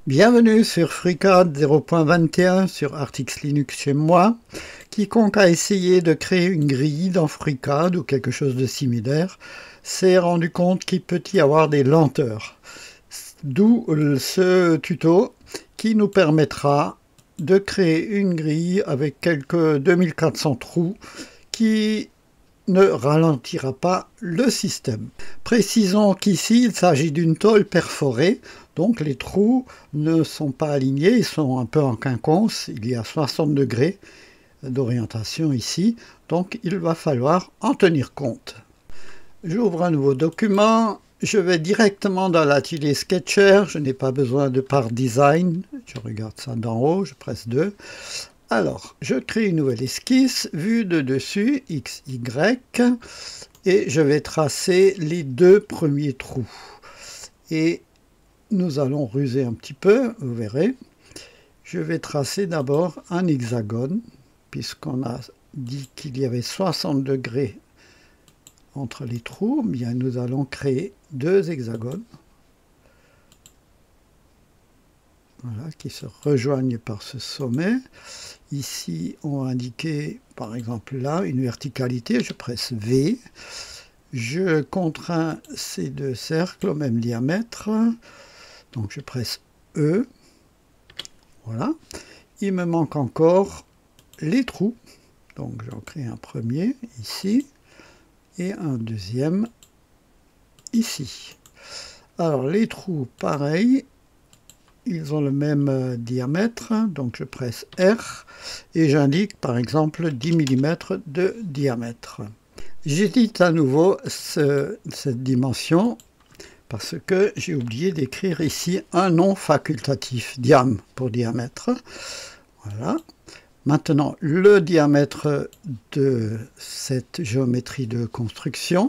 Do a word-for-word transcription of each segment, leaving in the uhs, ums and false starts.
Bienvenue sur FreeCAD zéro point vingt et un sur Artix Linux chez moi. Quiconque a essayé de créer une grille dans FreeCAD ou quelque chose de similaire s'est rendu compte qu'il peut y avoir des lenteurs. D'où ce tuto qui nous permettra de créer une grille avec quelques deux mille quatre cents trous qui ne ralentira pas le système. Précisons qu'ici il s'agit d'une tôle perforée, donc les trous ne sont pas alignés, ils sont un peu en quinconce, il y a soixante degrés d'orientation ici, donc il va falloir en tenir compte. J'ouvre un nouveau document, je vais directement dans l'atelier Sketcher, je n'ai pas besoin de part design, je regarde ça d'en haut, je presse deux. Alors, je crée une nouvelle esquisse, vue de dessus, X Y, et je vais tracer les deux premiers trous. Et nous allons ruser un petit peu, vous verrez. Je vais tracer d'abord un hexagone, puisqu'on a dit qu'il y avait soixante degrés entre les trous, bien nous allons créer deux hexagones. Voilà, qui se rejoignent par ce sommet. Ici, on va indiquer, par exemple là, une verticalité. Je presse V. Je contrains ces deux cercles au même diamètre. Donc, je presse E. Voilà. Il me manque encore les trous. Donc, j'en crée un premier ici et un deuxième ici. Alors, les trous, pareil. Ils ont le même euh, diamètre, donc je presse R et j'indique par exemple dix millimètres de diamètre. J'édite à nouveau ce, cette dimension parce que j'ai oublié d'écrire ici un nom facultatif, diam pour diamètre. Voilà. Maintenant, le diamètre de cette géométrie de construction,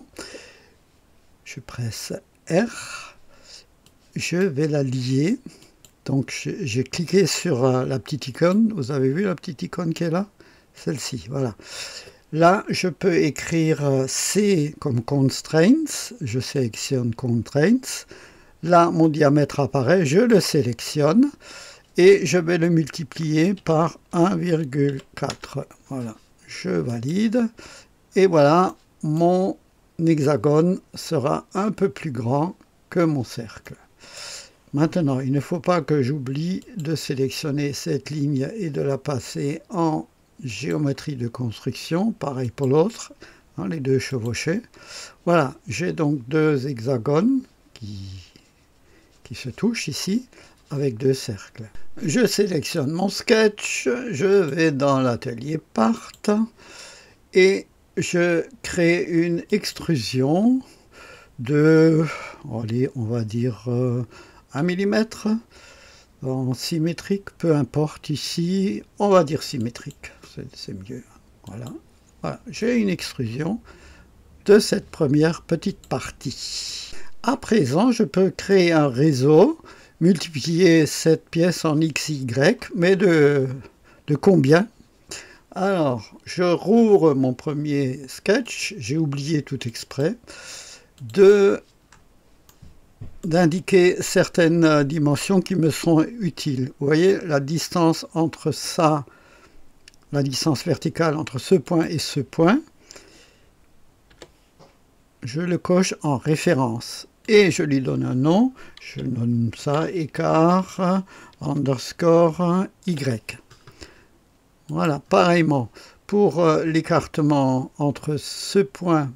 je presse R, je vais la lier. Donc j'ai cliqué sur euh, la petite icône, vous avez vu la petite icône qui est là? Celle-ci, voilà. Là, je peux écrire euh, C comme constraints, je sélectionne constraints. Là, mon diamètre apparaît, je le sélectionne et je vais le multiplier par un virgule quatre. Voilà, je valide et voilà, mon hexagone sera un peu plus grand que mon cercle. Maintenant, il ne faut pas que j'oublie de sélectionner cette ligne et de la passer en géométrie de construction, pareil pour l'autre, hein, les deux chevauchés. Voilà, j'ai donc deux hexagones qui, qui se touchent ici avec deux cercles. Je sélectionne mon sketch, je vais dans l'atelier Part et je crée une extrusion de, allez, on va dire euh, un millimètre en symétrique, peu importe ici, on va dire symétrique, c'est mieux. Voilà, voilà. J'ai une extrusion de cette première petite partie. À présent, je peux créer un réseau, multiplier cette pièce en X Y, mais de, de combien? Alors, je rouvre mon premier sketch, j'ai oublié tout exprès, de d'indiquer certaines dimensions qui me sont utiles. Vous voyez la distance entre ça, la distance verticale entre ce point et ce point, je le coche en référence et je lui donne un nom, je nomme ça écart underscore Y. Voilà, pareillement, pour l'écartement entre ce point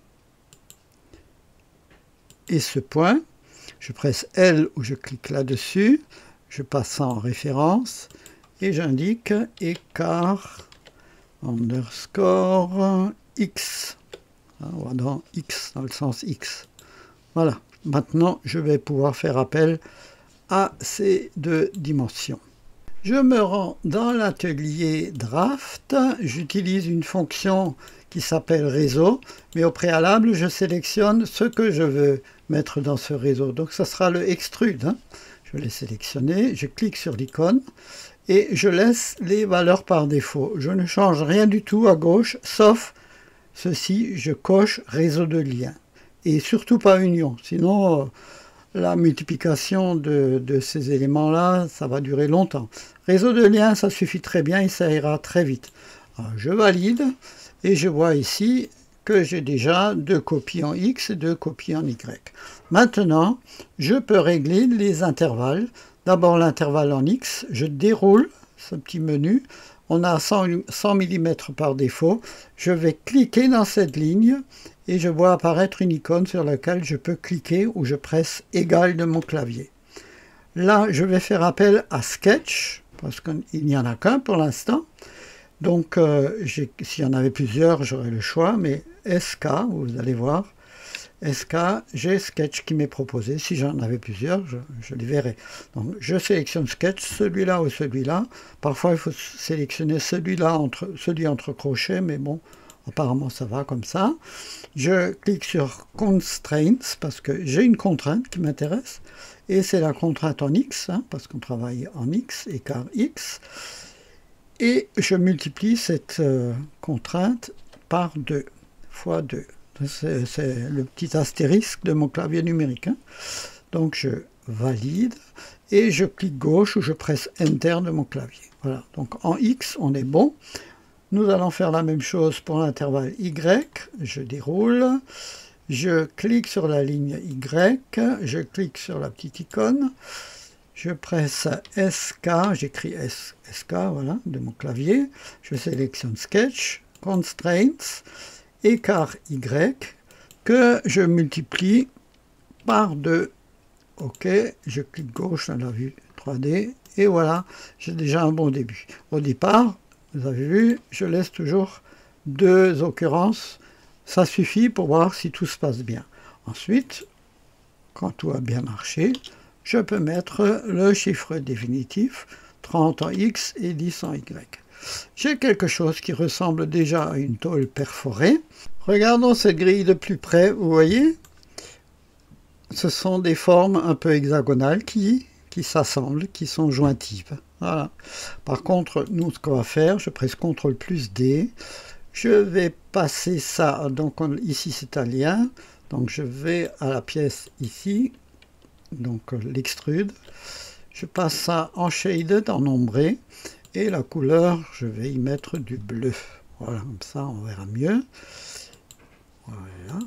et ce point, je presse L ou je clique là-dessus, je passe en référence et j'indique écart underscore X, dans X, dans le sens X. Voilà, maintenant je vais pouvoir faire appel à ces deux dimensions. Je me rends dans l'atelier Draft, j'utilise une fonction qui s'appelle réseau, mais au préalable je sélectionne ce que je veux mettre dans ce réseau. Donc ça sera le extrude. Hein. Je l'ai sélectionné, je clique sur l'icône et je laisse les valeurs par défaut. Je ne change rien du tout à gauche, sauf ceci, je coche réseau de liens. Et surtout pas union, sinon la multiplication de, de ces éléments-là, ça va durer longtemps. Réseau de liens, ça suffit très bien et ça ira très vite. Alors, je valide et je vois ici que j'ai déjà deux copies en X et deux copies en Y. Maintenant, je peux régler les intervalles. D'abord l'intervalle en X, je déroule ce petit menu. On a cent millimètres par défaut. Je vais cliquer dans cette ligne et je vois apparaître une icône sur laquelle je peux cliquer ou je presse égal de mon clavier. Là, je vais faire appel à Sketch parce qu'il n'y en a qu'un pour l'instant. Donc, euh, s'il y en avait plusieurs, j'aurais le choix, mais S K, vous allez voir, S K, j'ai Sketch qui m'est proposé. Si j'en avais plusieurs, je, je les verrai. Donc, je sélectionne Sketch, celui-là ou celui-là. Parfois, il faut sélectionner celui-là, entre, celui entre crochets, mais bon, apparemment, ça va comme ça. Je clique sur Constraints, parce que j'ai une contrainte qui m'intéresse, et c'est la contrainte en X, hein, parce qu'on travaille en X, écart X. Et je multiplie cette euh, contrainte par deux, fois deux. C'est le petit astérisque de mon clavier numérique. Hein. Donc je valide et je clique gauche ou je presse Enter de mon clavier. Voilà, donc en X, on est bon. Nous allons faire la même chose pour l'intervalle Y. Je déroule, je clique sur la ligne Y, je clique sur la petite icône. Je presse S K, j'écris S K, voilà, de mon clavier. Je sélectionne Sketch, Constraints, écart Y, que je multiplie par deux. OK, je clique gauche dans la vue trois D, et voilà, j'ai déjà un bon début. Au départ, vous avez vu, je laisse toujours deux occurrences. Ça suffit pour voir si tout se passe bien. Ensuite, quand tout a bien marché, je peux mettre le chiffre définitif, trente en X et dix en Y. J'ai quelque chose qui ressemble déjà à une tôle perforée. Regardons cette grille de plus près, vous voyez, ce sont des formes un peu hexagonales qui, qui s'assemblent, qui sont jointives. Voilà. Par contre, nous, ce qu'on va faire, je presse contrôle plus D, je vais passer ça, donc on, ici c'est un lien, donc je vais à la pièce ici, donc l'extrude, je passe ça en shaded, en ombré, et la couleur, je vais y mettre du bleu. Voilà, comme ça on verra mieux. Voilà.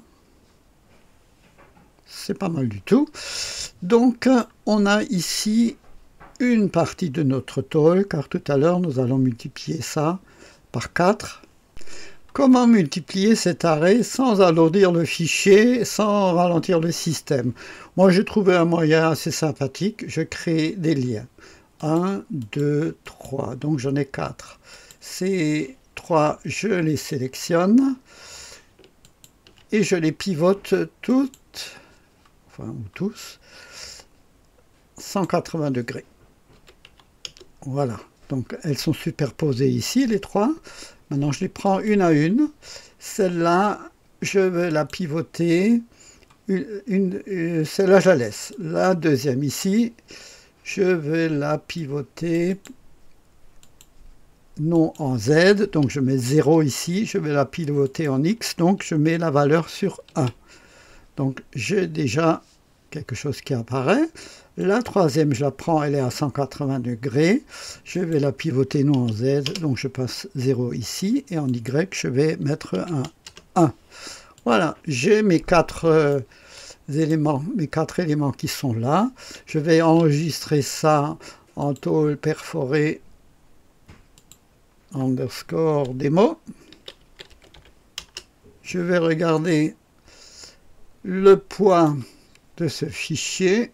C'est pas mal du tout. Donc on a ici une partie de notre tôle, car tout à l'heure nous allons multiplier ça par quatre. Comment multiplier cet arrêt sans alourdir le fichier, sans ralentir le système? Moi, j'ai trouvé un moyen assez sympathique. Je crée des liens. un, deux, trois. Donc, j'en ai quatre. Ces trois, je les sélectionne et je les pivote toutes, enfin, ou tous, cent quatre-vingts degrés. Voilà. Donc, elles sont superposées ici, les trois. Maintenant, je les prends une à une. Celle-là, je vais la pivoter. Une, une, une, Celle-là, je la laisse. La deuxième ici, je vais la pivoter non en Z. Donc, je mets zéro ici. Je vais la pivoter en X. Donc, je mets la valeur sur un. Donc, j'ai déjà quelque chose qui apparaît. La troisième, je la prends, elle est à cent quatre-vingts degrés. Je vais la pivoter non en Z, donc je passe zéro ici. Et en Y, je vais mettre un un. Voilà, j'ai mes quatre euh, éléments, mes quatre éléments qui sont là. Je vais enregistrer ça en tôle perforée underscore démo. Je vais regarder le poids de ce fichier.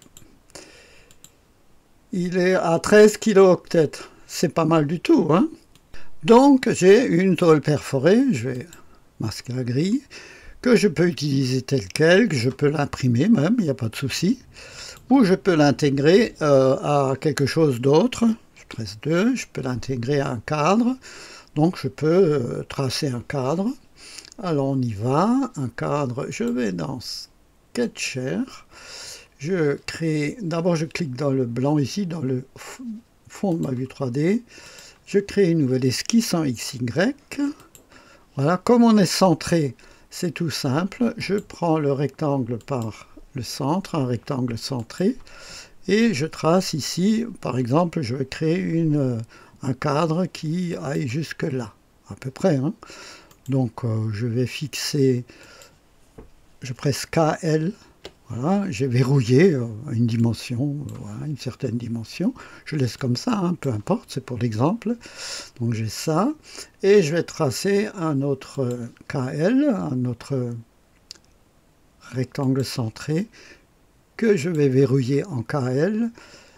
Il est à treize kilooctets. C'est pas mal du tout, hein? Donc, j'ai une tôle perforée, je vais masquer la grille, que je peux utiliser telle quelle, que je peux l'imprimer même, il n'y a pas de souci, ou je peux l'intégrer euh, à quelque chose d'autre. Je presse deux, je peux l'intégrer à un cadre, donc je peux euh, tracer un cadre. Alors, on y va, un cadre, je vais dans Sketcher. Je crée, d'abord je clique dans le blanc ici, dans le fond de ma vue trois D. Je crée une nouvelle esquisse en X Y. Voilà, comme on est centré, c'est tout simple. Je prends le rectangle par le centre, un rectangle centré, et je trace ici, par exemple, je vais créer une, un cadre qui aille jusque là, à peu près. Hein. Donc euh, je vais fixer, je presse K L, voilà, j'ai verrouillé euh, une dimension, euh, voilà, une certaine dimension. Je laisse comme ça, hein, peu importe, c'est pour l'exemple. Donc j'ai ça, et je vais tracer un autre euh, K L, un autre rectangle centré, que je vais verrouiller en K L.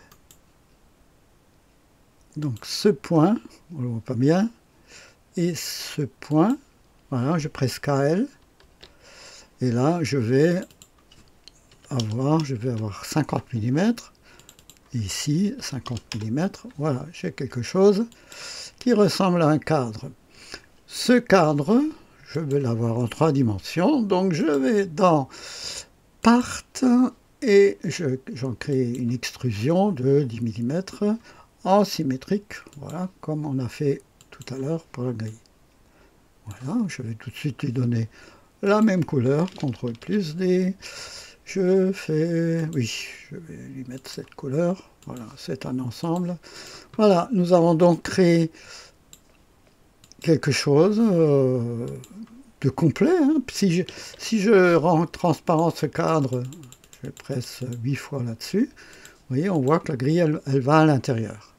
Donc ce point, on ne le voit pas bien, et ce point, voilà, je presse K L, et là je vais avoir, je vais avoir cinquante millimètres, ici cinquante millimètres, voilà, j'ai quelque chose qui ressemble à un cadre. Ce cadre, je vais l'avoir en trois dimensions, donc je vais dans Part, et j'en crée une extrusion de dix millimètres en symétrique, voilà, comme on a fait tout à l'heure pour la grille. Voilà, je vais tout de suite lui donner la même couleur, contrôle plus D, je fais, oui, je vais lui mettre cette couleur, voilà, c'est un ensemble. Voilà, nous avons donc créé quelque chose euh, de complet. Hein. Si, je, si je rends transparent ce cadre, je presse huit fois là-dessus, vous voyez, on voit que la grille, elle, elle va à l'intérieur.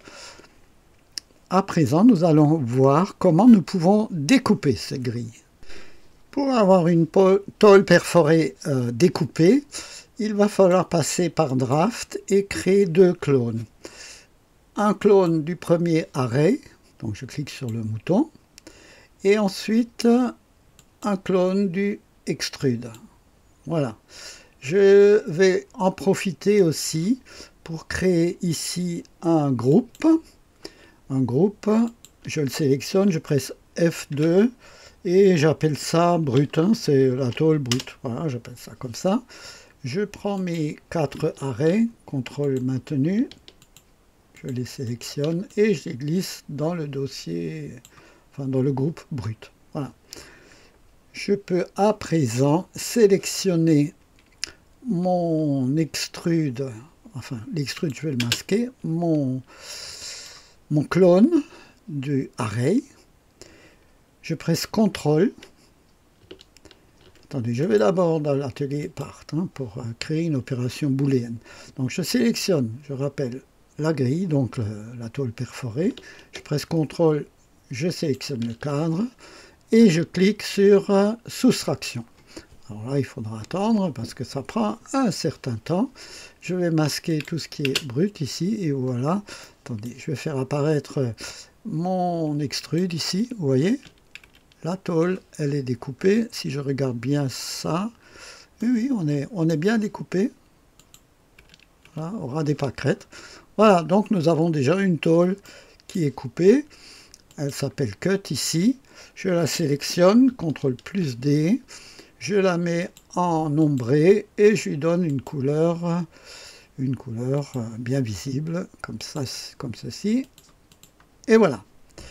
À présent, nous allons voir comment nous pouvons découper cette grille. Pour avoir une tôle perforée euh, découpée, il va falloir passer par Draft et créer deux clones. Un clone du premier array, donc je clique sur le mouton, et ensuite un clone du extrude. Voilà. Je vais en profiter aussi pour créer ici un groupe. Un groupe, je le sélectionne, je presse F deux et j'appelle ça brut, hein, c'est la tôle brute. Voilà, j'appelle ça comme ça. Je prends mes quatre arrêts, contrôle maintenu, je les sélectionne et je les glisse dans le dossier, enfin dans le groupe brut. Voilà. Je peux à présent sélectionner mon extrude, enfin l'extrude je vais le masquer, mon, mon clone du array. Je presse contrôle. Attendez, je vais d'abord dans l'atelier Part hein, pour euh, créer une opération booléenne. Donc je sélectionne, je rappelle, la grille, donc le, la tôle perforée. Je presse contrôle, je sélectionne le cadre et je clique sur euh, soustraction. Alors là, il faudra attendre parce que ça prend un certain temps. Je vais masquer tout ce qui est brut ici et voilà. Attendez, je vais faire apparaître mon extrude ici, vous voyez. La tôle, elle est découpée. Si je regarde bien ça, oui, oui, on est, on est bien découpé. Voilà, on aura des pâquerettes. Voilà, donc nous avons déjà une tôle qui est coupée. Elle s'appelle Cut ici. Je la sélectionne, contrôle plus D. Je la mets en ombré et je lui donne une couleur, une couleur bien visible, comme ça, comme ceci. Et voilà.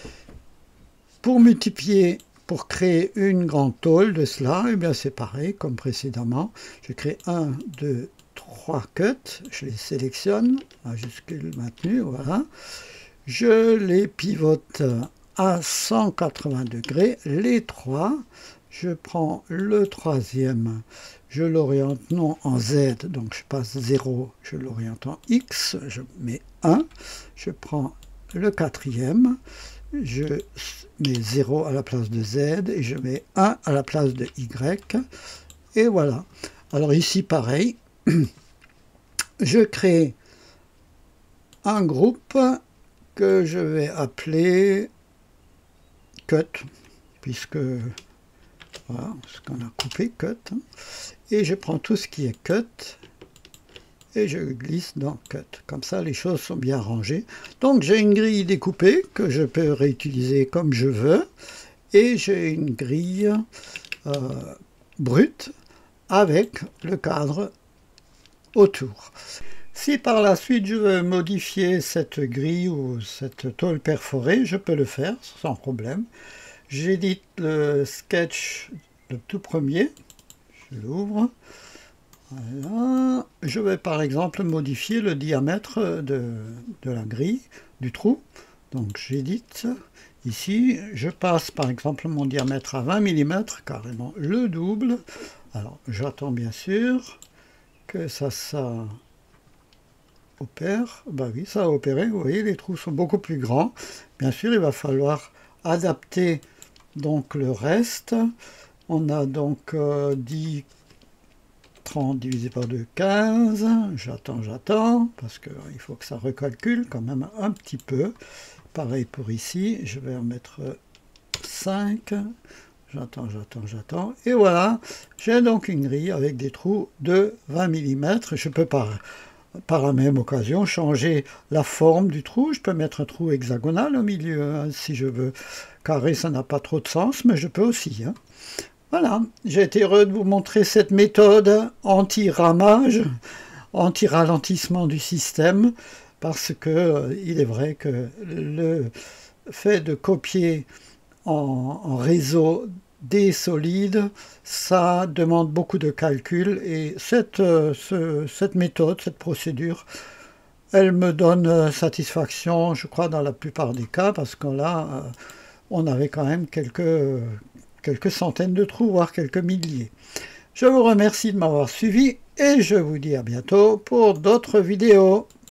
Pour multiplier, pour créer une grande tôle de cela, eh bien c'est pareil comme précédemment. Je crée un, deux, trois cuts, je les sélectionne, majuscule maintenue, voilà. Je les pivote à cent quatre-vingts degrés, les trois. Je prends le troisième, je l'oriente non en Z, donc je passe zéro, je l'oriente en X, je mets un. Je prends le quatrième, je mets zéro à la place de Z et je mets un à la place de Y. Et voilà. Alors ici, pareil, je crée un groupe que je vais appeler Cut, puisque voilà, ce qu'on a coupé, Cut. Et je prends tout ce qui est Cut et je glisse dans Cut. Comme ça, les choses sont bien rangées. Donc, j'ai une grille découpée que je peux réutiliser comme je veux. Et j'ai une grille euh, brute avec le cadre autour. Si par la suite je veux modifier cette grille ou cette tôle perforée, je peux le faire sans problème. J'édite le sketch, le tout premier. Je l'ouvre. Voilà. Je vais par exemple modifier le diamètre de, de la grille, du trou. Donc j'édite. Ici, je passe par exemple mon diamètre à vingt millimètres, carrément le double. Alors j'attends bien sûr que ça, ça opère. Ben oui, ça a opéré. Vous voyez, les trous sont beaucoup plus grands. Bien sûr, il va falloir adapter donc le reste. On a donc euh, dix, trente divisé par deux, quinze. J'attends, j'attends, parce qu'il faut que ça recalcule quand même un petit peu. Pareil pour ici, je vais en mettre cinq. J'attends, j'attends, j'attends. Et voilà, j'ai donc une grille avec des trous de vingt millimètres. Je peux par, par la même occasion changer la forme du trou. Je peux mettre un trou hexagonal au milieu, hein, si je veux. Carré, ça n'a pas trop de sens, mais je peux aussi. Hein. Voilà, j'ai été heureux de vous montrer cette méthode anti-ramage, anti-ralentissement du système, parce que euh, il est vrai que le fait de copier en, en réseau des solides, ça demande beaucoup de calcul, et cette, euh, ce, cette méthode, cette procédure, elle me donne satisfaction, je crois, dans la plupart des cas, parce que là, euh, on avait quand même quelques, quelques centaines de trous, voire quelques milliers. Je vous remercie de m'avoir suivi, et je vous dis à bientôt pour d'autres vidéos.